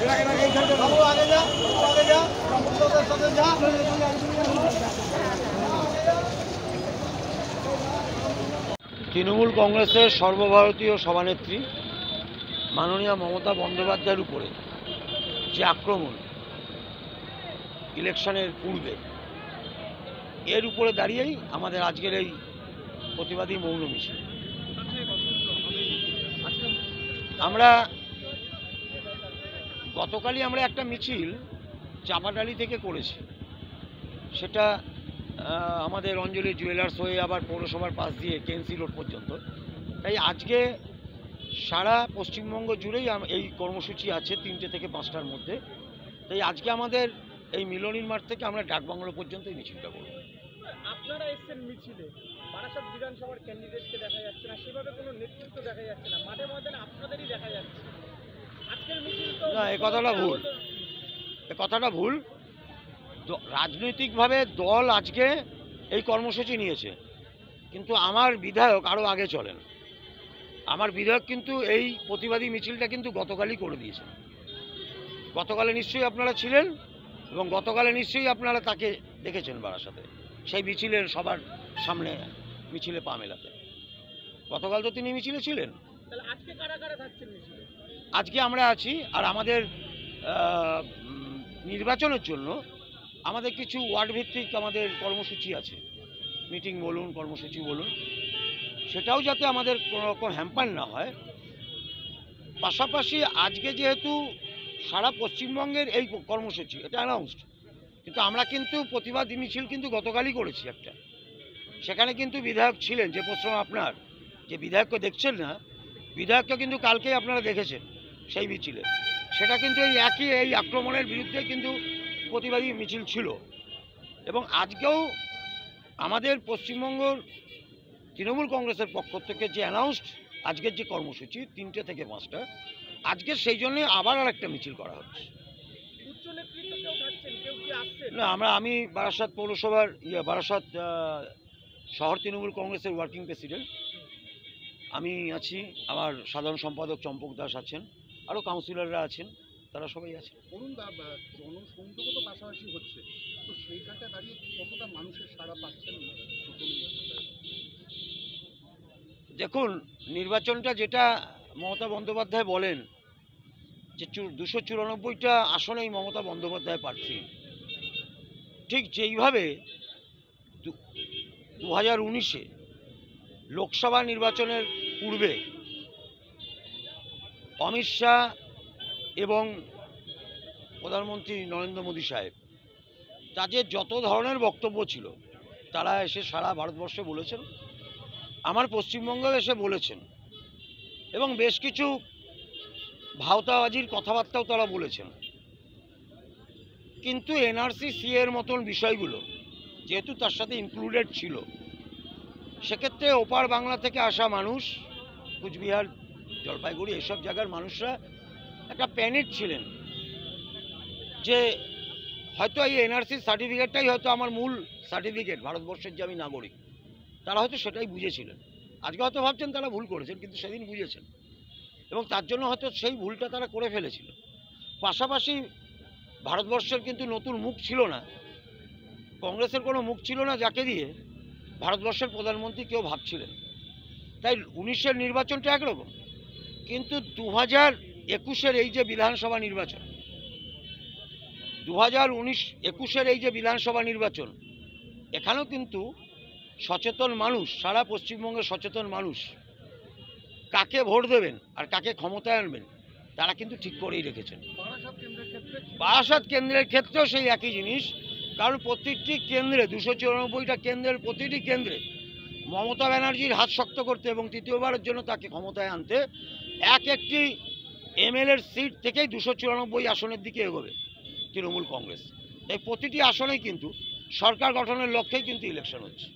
তৃণমূল কংগ্রেসের সর্বভারতীয় সভানেত্রী মাননীয় মমতা বন্দ্যোপাধ্যায়ের উপরে যে আক্রমণ ইলেকশনের পূর্বে, এর উপরে দাঁড়িয়েই আমাদের আজকের এই প্রতিবাদী মৌন মিছিল। আমরা গতকালই একটা মিছিল চাপাডালি থেকে করেছি, সেটা আমাদের অঞ্জলি জুয়েলার্স হয়ে আবার পৌরসভার পাশ দিয়ে কেএনসি রোড পর্যন্ত। তাই আজকে সারা পশ্চিমবঙ্গ জুড়েই এই কর্মসূচি আছে 3টে থেকে 5টার মধ্যে। তাই আজকে আমাদের এই মিলনীর মাঠ থেকে আমরা ডাকবাংলো পর্যন্ত এই মিছিলটা করব। আপনারা এসেছেন মিছিলে, বারাসাত বিধানসভার ক্যান্ডিডেটকে দেখা যাচ্ছে না, সেভাবে কোনো নেতৃত্ব দেখা যাচ্ছে না, মাঠে ময়দানে আপনাদেরই দেখা যাচ্ছে। আজকের মিছিল তো না, এ কথাটা ভুল। রাজনৈতিকভাবে দল আজকে এই কর্মসূচি নিয়েছে, কিন্তু আমার বিধায়ক আরও আগে চলেন। আমার বিধায়ক কিন্তু এই প্রতিবাদী মিছিলটা কিন্তু গতকালই করে দিয়েছেন। গতকালে নিশ্চয়ই আপনারা ছিলেন এবং গতকালে নিশ্চয়ই আপনারা তাকে দেখেছেন বারাসাতে সেই মিছিলের সবার সামনে মিছিলে পা মেলাতে। গতকাল তো তিনি মিছিলে ছিলেন। আজকে কারা কারা থাকছেন মিছিলে? আজকে আমরা আছি, আর আমাদের নির্বাচনের জন্য আমাদের কিছু ওয়ার্ড ভিত্তিক আমাদের কর্মসূচি আছে, মিটিং বলুন, কর্মসূচি বলুন, সেটাও যাতে আমাদের কোনো রকম হ্যাম্পার না হয়। পাশাপাশি আজকে যেহেতু সারা পশ্চিমবঙ্গের এই কর্মসূচি, এটা অ্যানাউন্সড, কিন্তু আমরা কিন্তু প্রতিবাদী মিছিল কিন্তু গতকালই করেছি একটা। সেখানে কিন্তু বিধায়ক ছিলেন। যে প্রশ্ন আপনার, যে বিধায়ককে দেখছেন না, বিধায়ককে কিন্তু কালকেই আপনারা দেখেছেন সেই মিছিলে। সেটা কিন্তু এই আক্রমণের বিরুদ্ধে কিন্তু প্রতিবাদী মিছিল ছিল। এবং আজকেও আমাদের পশ্চিমবঙ্গের তৃণমূল কংগ্রেসের পক্ষ থেকে যে অ্যানাউন্সড আজকের যে কর্মসূচি 3টে থেকে 5টা, আজকে সেই জন্যে আবার আরেকটা মিছিল করা হচ্ছে। না, আমি বারাসাত পৌরসভার বারাসাত শহর তৃণমূল কংগ্রেসের ওয়ার্কিং প্রেসিডেন্ট আমি আছি, আমার সাধারণ সম্পাদক চম্পক দাস আছেন, আরও কাউন্সিলররা আছেন, তারা সবাই আছেন। জনসংযোগও তো পাশাপাশি হচ্ছে, তো সেইখানটা দাঁড়িয়ে কতটা মানুষের সাড়া পাচ্ছেন? দেখুন, নির্বাচনটা যেটা মমতা বন্দ্যোপাধ্যায় বলেন যে 294টা আসনেই মমতা বন্দ্যোপাধ্যায় প্রার্থী, ঠিক যেইভাবে 2019-এ লোকসভা নির্বাচনের পূর্বে অমিত শাহ এবং প্রধানমন্ত্রী নরেন্দ্র মোদী সাহেব তাদের যত ধরনের বক্তব্য ছিল তারা এসে সারা ভারতবর্ষে বলেছেন, আমার পশ্চিমবঙ্গে এসে বলেছেন, এবং বেশ কিছু ভাওতাবাজির কথাবার্তাও তারা বলেছেন। কিন্তু এনআরসি সিএর মতন বিষয়গুলো যেহেতু তার সাথে ইনক্লুডেড ছিল, সেক্ষেত্রে ওপার বাংলা থেকে আসা মানুষ, কুচবিহার, জলপাইগুড়ি, এসব জায়গার মানুষরা একটা প্যানিক ছিলেন যে হয়তো এই এনআরসি সার্টিফিকেটটাই হয়তো আমার মূল সার্টিফিকেট, ভারতবর্ষের যে আমি নাগরিক, তারা হয়তো সেটাই বুঝেছিলেন। আজকে হয়তো ভাবছেন তারা ভুল করেছেন, কিন্তু সেদিন বুঝেছেন, এবং তার জন্য হয়তো সেই ভুলটা তারা করে ফেলেছিল। পাশাপাশি ভারতবর্ষের কিন্তু নতুন মুখ ছিল না, কংগ্রেসের কোনো মুখ ছিল না যাকে দিয়ে ভারতবর্ষের প্রধানমন্ত্রী কেউ ভাবছিলেন। তাই 19-এর নির্বাচনটা একরকম, কিন্তু 2021-এর এই যে বিধানসভা নির্বাচন, 2019-21-এর এই যে বিধানসভা নির্বাচন, এখানেও কিন্তু সচেতন মানুষ, সারা পশ্চিমবঙ্গের সচেতন মানুষ কাকে ভোট দেবেন আর কাকে ক্ষমতায় আনবেন তারা কিন্তু ঠিক করেই রেখেছেন। বারাসাত কেন্দ্রের ক্ষেত্রেও সেই একই জিনিস, কারণ প্রতিটি কেন্দ্রে 294টা কেন্দ্রের প্রতিটি কেন্দ্রে মমতা ব্যানার্জির হাত শক্ত করতে এবং তৃতীয়বারের জন্য তাকে ক্ষমতায় আনতে একটি এমএলএর সিট থেকেই 294 আসনের দিকে এগোবে তৃণমূল কংগ্রেস। তাই প্রতিটি আসনেই কিন্তু সরকার গঠনের লক্ষ্যেই কিন্তু ইলেকশন হচ্ছে।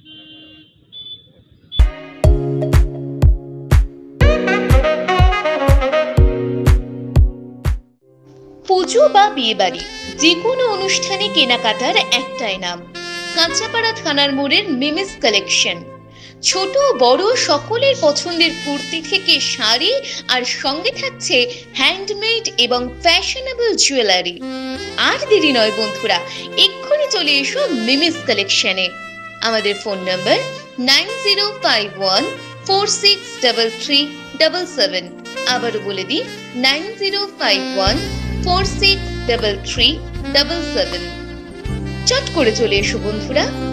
পুজো বা বিয়েবাড়ি যে কোনো অনুষ্ঠানে কেনাকাটার একটাই নাম, কাঁচাপাড়া থানার মোড়ের মিমিস কালেকশন। ছোট বড় সকলের পছন্দের কুর্তি থেকে শাড়ি, আর সঙ্গে থাকছে হ্যান্ডমেড এবং ফ্যাশনেবল জুয়েলারি। আর দেরি নয় বন্ধুরা, এক্ষুনি চলে এসো মিমিস কালেকশনে। আমাদের ফোন নাম্বার 9051463377। আবারও বলে দিই 9051463377। চট করে চলে এসো বন্ধুরা।